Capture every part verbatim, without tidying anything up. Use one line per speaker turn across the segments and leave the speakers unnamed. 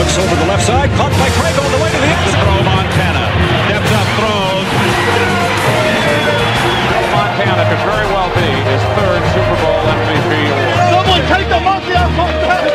Looks over the left side, caught by Craig on the way to the end zone. Throw Montana, steps up, throws. Montana could very well be his third Super Bowl M V P award.
Someone take the monkey off Montana!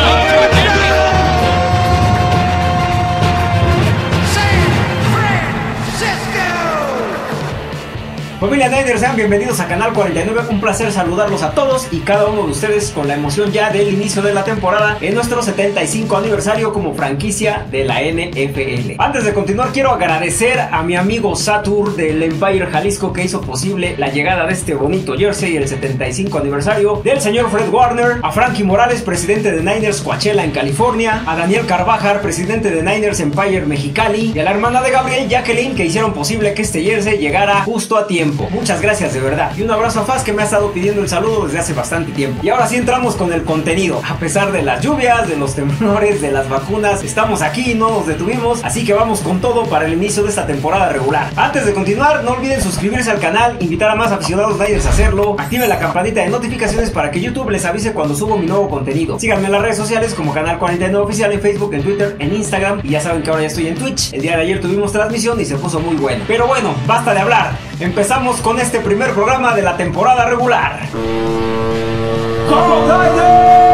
Familia Niners, sean bienvenidos a Canal cuarenta y nueve, un placer saludarlos a todos y cada uno de ustedes con la emoción ya del inicio de la temporada en nuestro setenta y cinco aniversario como franquicia de la N F L. Antes de continuar quiero agradecer a mi amigo Satur del Empire Jalisco que hizo posible la llegada de este bonito jersey, el setenta y cinco aniversario del señor Fred Warner, a Frankie Morales, presidente de Niners Coachella en California, a Daniel Carvajal, presidente de Niners Empire Mexicali, y a la hermana de Gabriel, Jacqueline, que hicieron posible que este jersey llegara justo a tiempo. Muchas gracias de verdad. Y un abrazo a Faz que me ha estado pidiendo el saludo desde hace bastante tiempo. Y ahora sí entramos con el contenido. A pesar de las lluvias, de los temblores, de las vacunas, estamos aquí, no nos detuvimos. Así que vamos con todo para el inicio de esta temporada regular. Antes de continuar, no olviden suscribirse al canal, invitar a más aficionados Niners a hacerlo. Activen la campanita de notificaciones para que YouTube les avise cuando subo mi nuevo contenido. Síganme en las redes sociales como Canal cuarenta y nueve Oficial en Facebook, en Twitter, en Instagram. Y ya saben que ahora ya estoy en Twitch. El día de ayer tuvimos transmisión y se puso muy bueno. Pero bueno, basta de hablar. Empezamos con este primer programa de la temporada regular. ¡Como Niners!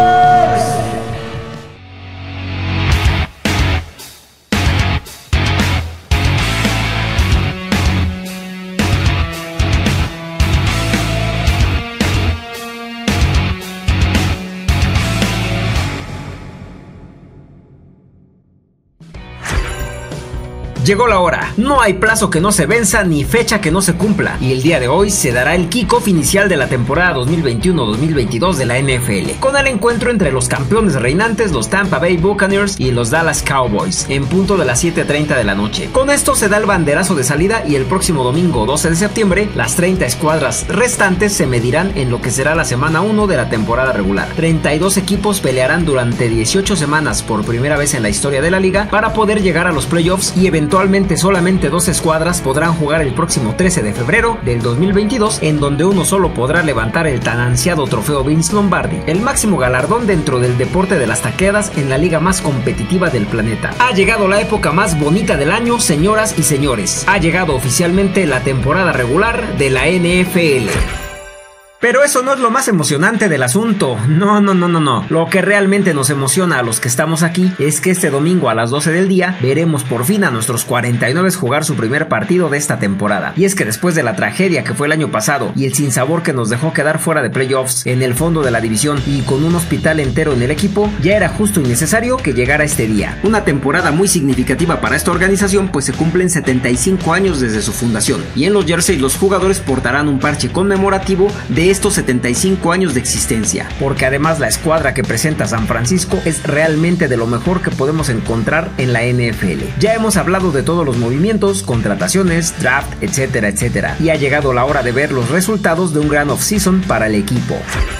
Llegó la hora, no hay plazo que no se venza ni fecha que no se cumpla, y el día de hoy se dará el kickoff inicial de la temporada dos mil veintiuno dos mil veintidós de la N F L, con el encuentro entre los campeones reinantes, los Tampa Bay Buccaneers, y los Dallas Cowboys, en punto de las siete treinta de la noche. Con esto se da el banderazo de salida y el próximo domingo doce de septiembre, las treinta escuadras restantes se medirán en lo que será la semana uno de la temporada regular. treinta y dos equipos pelearán durante dieciocho semanas por primera vez en la historia de la liga para poder llegar a los playoffs y eventualmente Actualmente solamente dos escuadras podrán jugar el próximo trece de febrero del dos mil veintidós, en donde uno solo podrá levantar el tan ansiado trofeo Vince Lombardi, el máximo galardón dentro del deporte de las taqueadas en la liga más competitiva del planeta. Ha llegado la época más bonita del año, señoras y señores. Ha llegado oficialmente la temporada regular de la N F L. Pero eso no es lo más emocionante del asunto. No, no, no, no, no. Lo que realmente nos emociona a los que estamos aquí es que este domingo a las doce del día veremos por fin a nuestros cuarenta y nueve jugar su primer partido de esta temporada. Y es que después de la tragedia que fue el año pasado y el sinsabor que nos dejó quedar fuera de playoffs en el fondo de la división y con un hospital entero en el equipo, ya era justo y necesario que llegara este día. Una temporada muy significativa para esta organización, pues se cumplen setenta y cinco años desde su fundación. Y en los jerseys los jugadores portarán un parche conmemorativo de estos setenta y cinco años de existencia, porque además la escuadra que presenta San Francisco es realmente de lo mejor que podemos encontrar en la N F L. Ya hemos hablado de todos los movimientos, contrataciones, draft, etcétera, etcétera, y ha llegado la hora de ver los resultados de un gran off-season para el equipo.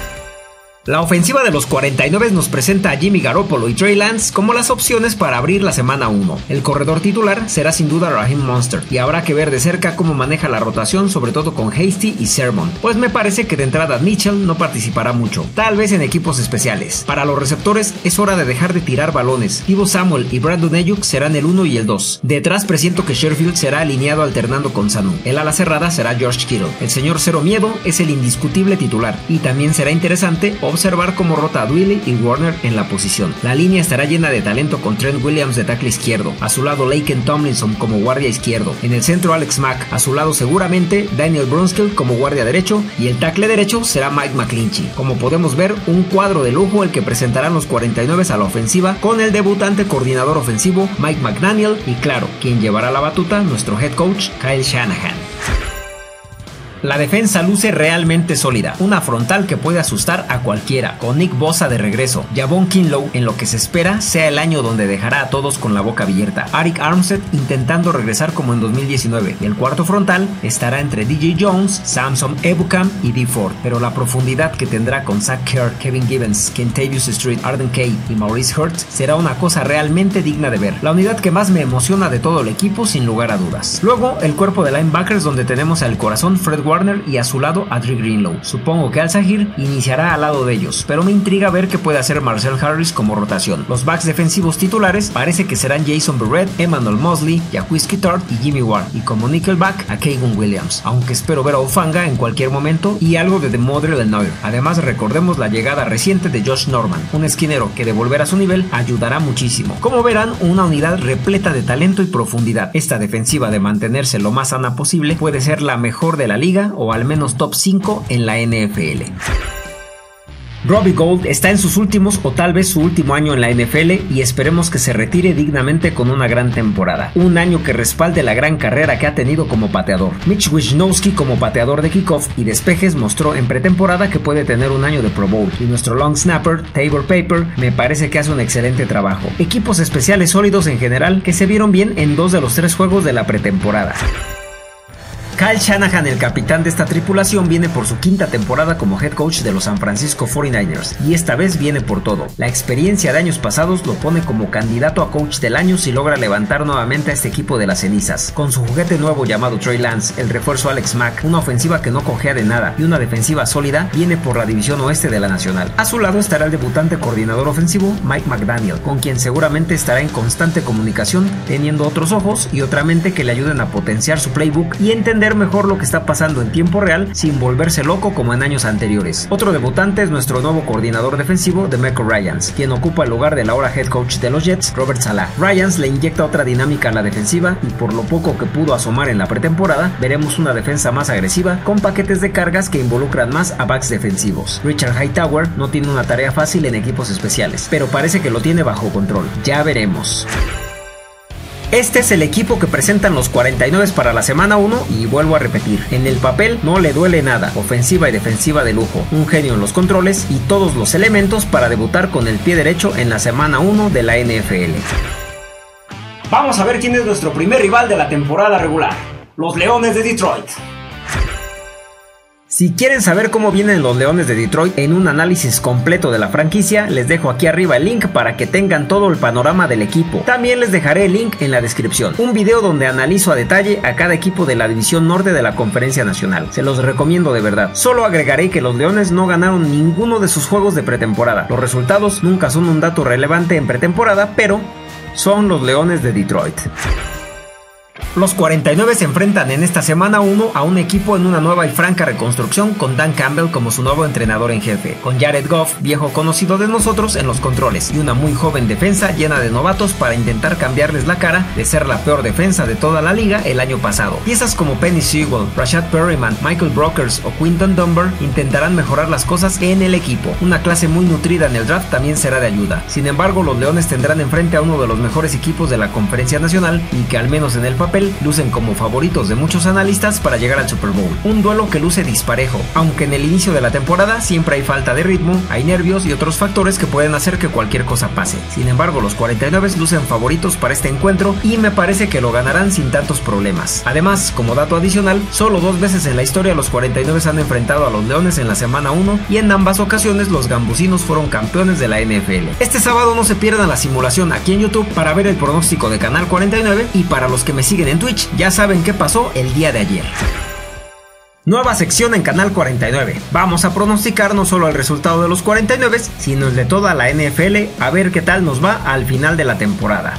La ofensiva de los cuarenta y nueve nos presenta a Jimmy Garoppolo y Trey Lance como las opciones para abrir la semana uno. El corredor titular será sin duda Raheem Mostert, y habrá que ver de cerca cómo maneja la rotación, sobre todo con Hasty y Sermon, pues me parece que de entrada Mitchell no participará mucho, tal vez en equipos especiales. Para los receptores es hora de dejar de tirar balones. Deebo Samuel y Brandon Ayuk serán el uno y el dos. Detrás presiento que Sherfield será alineado alternando con Sanu. El ala cerrada será George Kittle. El señor Cero Miedo es el indiscutible titular, y también será interesante observar cómo rota a Dwelly y Warner en la posición. La línea estará llena de talento con Trent Williams de tackle izquierdo, a su lado Laken Tomlinson como guardia izquierdo, en el centro Alex Mack, a su lado seguramente Daniel Brunskill como guardia derecho, y el tackle derecho será Mike McGlinchey. Como podemos ver, un cuadro de lujo el que presentarán los cuarenta y nueve a la ofensiva, con el debutante coordinador ofensivo Mike McDaniel y claro, quien llevará la batuta, nuestro head coach Kyle Shanahan. La defensa luce realmente sólida, una frontal que puede asustar a cualquiera, con Nick Bosa de regreso, Javon Kinlaw en lo que se espera sea el año donde dejará a todos con la boca abierta, Arik Armstead intentando regresar como en dos mil diecinueve, y el cuarto frontal estará entre D J Jones, Samson Ebukam y Dee Ford, pero la profundidad que tendrá con Zach Kerr, Kevin Gibbons, Kentavious Street, Arden Kay y Maurice Hurts será una cosa realmente digna de ver, la unidad que más me emociona de todo el equipo sin lugar a dudas. Luego el cuerpo de linebackers, donde tenemos al corazón Fred Warner Warner y a su lado a Dre Greenlow. Supongo que Al-Zahir iniciará al lado de ellos, pero me intriga ver qué puede hacer Marcel Harris como rotación. Los backs defensivos titulares parece que serán Jason Verrett, Emmanuel Mosley, Jaquiski Tartt y Jimmy Ward, y como nickelback a Keigun Williams, aunque espero ver a Hufanga en cualquier momento y algo de DeMondre Lenoir. Además, recordemos la llegada reciente de Josh Norman, un esquinero que de volver a su nivel ayudará muchísimo. Como verán, una unidad repleta de talento y profundidad. Esta defensiva, de mantenerse lo más sana posible, puede ser la mejor de la liga o al menos top cinco en la N F L. Robbie Gould está en sus últimos o tal vez su último año en la N F L y esperemos que se retire dignamente con una gran temporada. Un año que respalde la gran carrera que ha tenido como pateador. Mitch Wisnowski como pateador de kickoff y despejes mostró en pretemporada que puede tener un año de Pro Bowl. Y nuestro long snapper, Tabor Paper, me parece que hace un excelente trabajo. Equipos especiales sólidos en general que se vieron bien en dos de los tres juegos de la pretemporada. Kyle Shanahan, el capitán de esta tripulación, viene por su quinta temporada como head coach de los San Francisco cuarenta y nueve ers y esta vez viene por todo. La experiencia de años pasados lo pone como candidato a coach del año si logra levantar nuevamente a este equipo de las cenizas. Con su juguete nuevo llamado Trey Lance, el refuerzo Alex Mack, una ofensiva que no cojea de nada y una defensiva sólida, viene por la división oeste de la nacional. A su lado estará el debutante coordinador ofensivo Mike McDaniel, con quien seguramente estará en constante comunicación, teniendo otros ojos y otra mente que le ayuden a potenciar su playbook y entender mejor lo que está pasando en tiempo real sin volverse loco como en años anteriores. Otro debutante es nuestro nuevo coordinador defensivo, DeMeco Ryans, quien ocupa el lugar del ahora head coach de los Jets, Robert Saleh. Ryans le inyecta otra dinámica a la defensiva y por lo poco que pudo asomar en la pretemporada, veremos una defensa más agresiva con paquetes de cargas que involucran más a backs defensivos. Richard Hightower no tiene una tarea fácil en equipos especiales, pero parece que lo tiene bajo control. Ya veremos. Este es el equipo que presentan los cuarenta y nueve para la semana uno y vuelvo a repetir, en el papel no le duele nada, ofensiva y defensiva de lujo, un genio en los controles y todos los elementos para debutar con el pie derecho en la semana uno de la N F L. Vamos a ver quién es nuestro primer rival de la temporada regular, los Leones de Detroit. Si quieren saber cómo vienen los Leones de Detroit en un análisis completo de la franquicia, les dejo aquí arriba el link para que tengan todo el panorama del equipo. También les dejaré el link en la descripción. Un video donde analizo a detalle a cada equipo de la división norte de la Conferencia Nacional. Se los recomiendo de verdad. Solo agregaré que los Leones no ganaron ninguno de sus juegos de pretemporada. Los resultados nunca son un dato relevante en pretemporada, pero son los Leones de Detroit. Los cuarenta y nueve se enfrentan en esta semana uno a un equipo en una nueva y franca reconstrucción con Dan Campbell como su nuevo entrenador en jefe, con Jared Goff, viejo conocido de nosotros, en los controles, y una muy joven defensa llena de novatos para intentar cambiarles la cara de ser la peor defensa de toda la liga el año pasado. Piezas como Penny Sewell, Rashad Perryman, Michael Brokers o Quinton Dunbar intentarán mejorar las cosas en el equipo. Una clase muy nutrida en el draft también será de ayuda. Sin embargo, los Leones tendrán enfrente a uno de los mejores equipos de la Conferencia Nacional y que al menos en el papel lucen como favoritos de muchos analistas para llegar al Super Bowl. Un duelo que luce disparejo, aunque en el inicio de la temporada siempre hay falta de ritmo, hay nervios y otros factores que pueden hacer que cualquier cosa pase. Sin embargo, los cuarenta y nueve lucen favoritos para este encuentro y me parece que lo ganarán sin tantos problemas. Además, como dato adicional, solo dos veces en la historia los cuarenta y nueve han enfrentado a los Leones en la semana uno y en ambas ocasiones los gambusinos fueron campeones de la N F L. Este sábado no se pierdan la simulación aquí en YouTube para ver el pronóstico de Canal cuarenta y nueve y para los que me siguen en Twitch, ya saben qué pasó el día de ayer. Nueva sección en Canal cuarenta y nueve. Vamos a pronosticar no solo el resultado de los cuarenta y nueve, sino el de toda la N F L, a ver qué tal nos va al final de la temporada.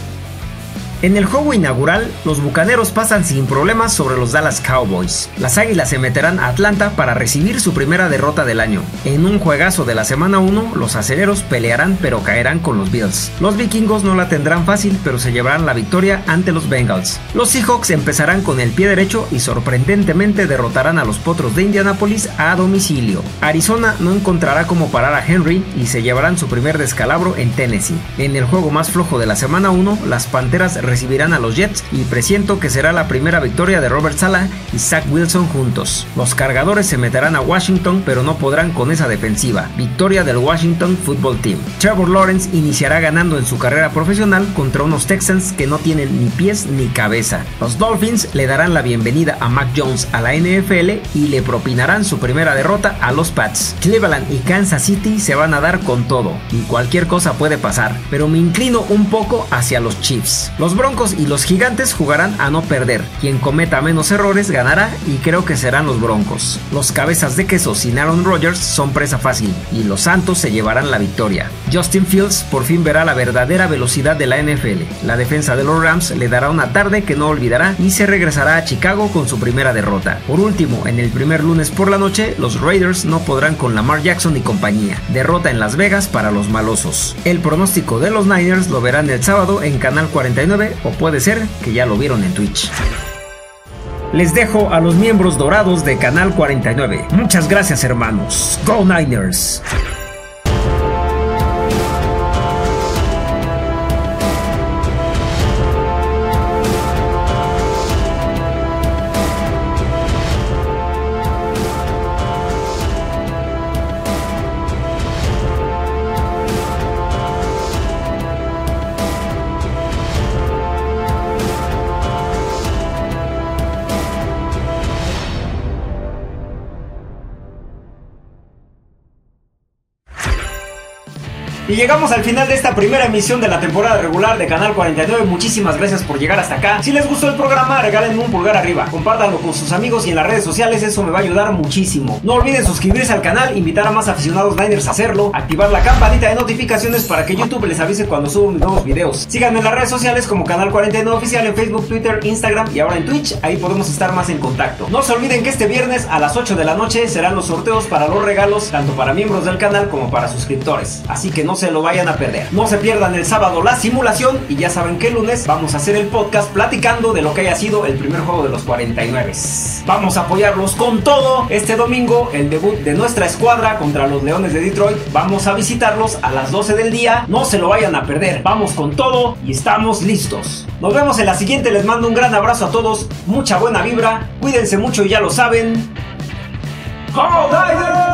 En el juego inaugural, los Bucaneros pasan sin problemas sobre los Dallas Cowboys. Las Águilas se meterán a Atlanta para recibir su primera derrota del año. En un juegazo de la semana uno, los aceleros pelearán pero caerán con los Bills. Los vikingos no la tendrán fácil, pero se llevarán la victoria ante los Bengals. Los Seahawks empezarán con el pie derecho y sorprendentemente derrotarán a los Potros de Indianápolis a domicilio. Arizona no encontrará cómo parar a Henry y se llevarán su primer descalabro en Tennessee. En el juego más flojo de la semana uno, las Panteras recibirán a los Jets y presiento que será la primera victoria de Robert Saleh y Zach Wilson juntos. Los Cargadores se meterán a Washington pero no podrán con esa defensiva. Victoria del Washington Football Team. Trevor Lawrence iniciará ganando en su carrera profesional contra unos Texans que no tienen ni pies ni cabeza. Los Dolphins le darán la bienvenida a Mac Jones a la N F L y le propinarán su primera derrota a los Pats. Cleveland y Kansas City se van a dar con todo y cualquier cosa puede pasar, pero me inclino un poco hacia los Chiefs. Los Los Broncos y los Gigantes jugarán a no perder. Quien cometa menos errores ganará y creo que serán los Broncos. Los cabezas de queso sin Aaron Rodgers son presa fácil y los Santos se llevarán la victoria. Justin Fields por fin verá la verdadera velocidad de la N F L. La defensa de los Rams le dará una tarde que no olvidará y se regresará a Chicago con su primera derrota. Por último, en el primer lunes por la noche, los Raiders no podrán con Lamar Jackson y compañía. Derrota en Las Vegas para los malosos. El pronóstico de los Niners lo verán el sábado en Canal cuarenta y nueve o puede ser que ya lo vieron en Twitch. Les dejo a los miembros dorados de Canal cuarenta y nueve. Muchas gracias, hermanos. Go Niners. Y llegamos al final de esta primera emisión de la temporada regular de Canal cuarenta y nueve. Muchísimas gracias por llegar hasta acá. Si les gustó el programa, regálenme un pulgar arriba, compártanlo con sus amigos y en las redes sociales, eso me va a ayudar muchísimo. No olviden suscribirse al canal, invitar a más aficionados Niners a hacerlo, activar la campanita de notificaciones para que YouTube les avise cuando subo mis nuevos videos. Síganme en las redes sociales como Canal cuarenta y nueve Oficial en Facebook, Twitter, Instagram y ahora en Twitch, ahí podemos estar más en contacto. No se olviden que este viernes a las ocho de la noche serán los sorteos para los regalos, tanto para miembros del canal como para suscriptores, así que no se lo vayan a perder. No se pierdan el sábado la simulación y ya saben que el lunes vamos a hacer el podcast platicando de lo que haya sido el primer juego de los cuarenta y nueve. Vamos a apoyarlos con todo. Este domingo el debut de nuestra escuadra contra los Leones de Detroit. Vamos a visitarlos a las doce del día. No se lo vayan a perder. Vamos con todo y estamos listos. Nos vemos en la siguiente. Les mando un gran abrazo a todos. Mucha buena vibra. Cuídense mucho y ya lo saben. ¡Go Niners!